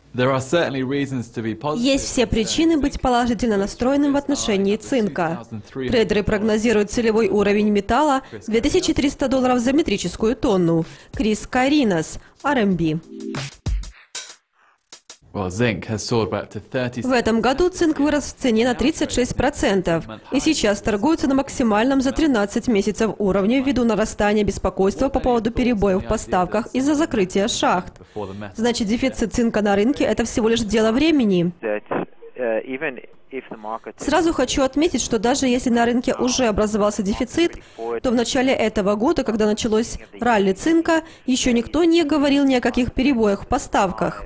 Есть все причины быть положительно настроенным в отношении цинка. Трейдеры прогнозируют целевой уровень металла $2300 за метрическую тонну. Крис Каринас, RMB. В этом году цинк вырос в цене на 36% и сейчас торгуется на максимальном за 13 месяцев уровне ввиду нарастания беспокойства по поводу перебоев в поставках из-за закрытия шахт. Значит, дефицит цинка на рынке – это всего лишь дело времени. Сразу хочу отметить, что даже если на рынке уже образовался дефицит, то в начале этого года, когда началось ралли цинка, еще никто не говорил ни о каких перебоях в поставках.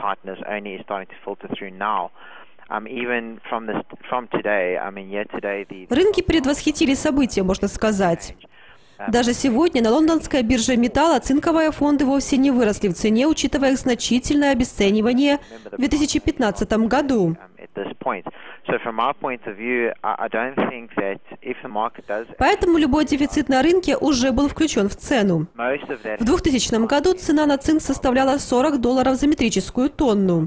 Рынки предвосхитили события, можно сказать. Даже сегодня на лондонской бирже металла цинковые фонды вовсе не выросли в цене, учитывая их значительное обесценивание в 2015 году. Поэтому любой дефицит на рынке уже был включен в цену. В 2000 году цена на цинк составляла $40 за метрическую тонну.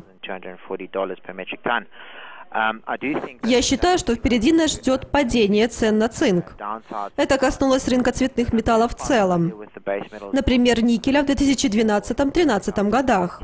Я считаю, что впереди нас ждет падение цен на цинк. Это коснулось рынка цветных металлов в целом. Например, никеля в 2012-2013 годах.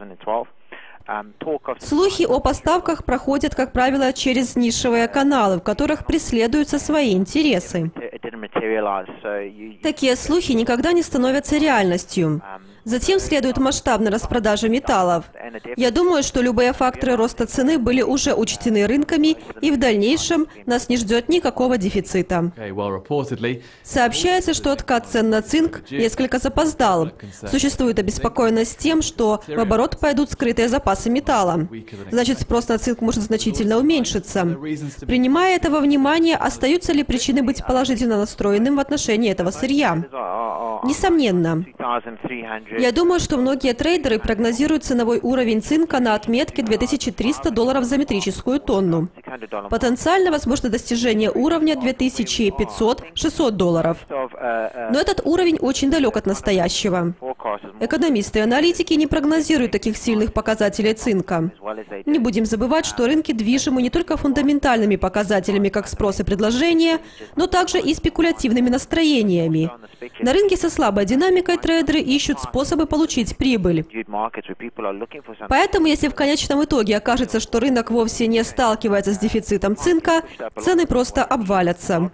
Слухи о поставках проходят, как правило, через нишевые каналы, в которых преследуются свои интересы. Такие слухи никогда не становятся реальностью. Затем следует масштабная распродажа металлов. Я думаю, что любые факторы роста цены были уже учтены рынками, и в дальнейшем нас не ждет никакого дефицита. Сообщается, что откат цен на цинк несколько запоздал. Существует обеспокоенность тем, что в оборот пойдут скрытые запасы металла. Значит, спрос на цинк может значительно уменьшиться. Принимая это во внимание, остаются ли причины быть положительно настроенным в отношении этого сырья? Несомненно. Я думаю, что многие трейдеры прогнозируют ценовой уровень цинка на отметке $2300 за метрическую тонну. Потенциально возможно достижение уровня $2500-600. Но этот уровень очень далек от настоящего. Экономисты и аналитики не прогнозируют таких сильных показателей цинка. Не будем забывать, что рынки движимы не только фундаментальными показателями, как спрос и предложение, но также и спекулятивными настроениями. На рынке со слабой динамикой трейдеры ищут способы получить прибыль. Поэтому, если в конечном итоге окажется, что рынок вовсе не сталкивается с дефицитом цинка, цены просто обвалятся.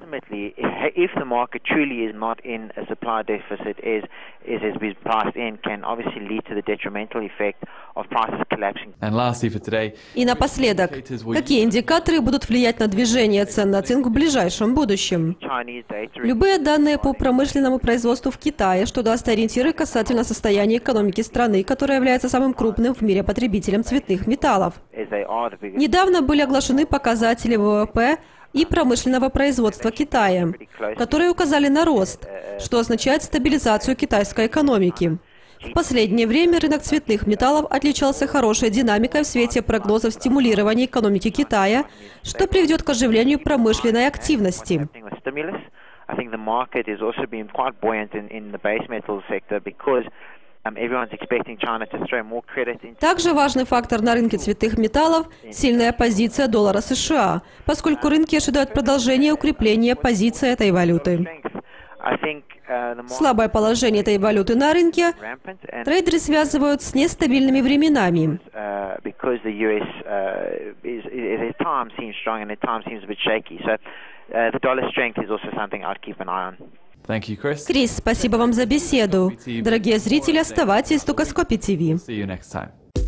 И напоследок, какие индикаторы будут влиять на движение цен на цинк в ближайшем будущем? Любые данные по промышленному производству в Китае, что даст ориентиры касательно состояния экономики страны, которая является самым крупным в мире потребителем цветных металлов. Недавно были оглашены показатели ВВП и промышленного производства Китая, которые указали на рост, что означает стабилизацию китайской экономики. В последнее время рынок цветных металлов отличался хорошей динамикой в свете прогнозов стимулирования экономики Китая, что приведет к оживлению промышленной активности. Также важный фактор на рынке цветных металлов – сильная позиция доллара США, поскольку рынки ожидают продолжения укрепления позиции этой валюты. Слабое положение этой валюты на рынке трейдеры связывают с нестабильными временами. Крис, спасибо вам за беседу. Дорогие зрители, оставайтесь в Токоскопе ТВ.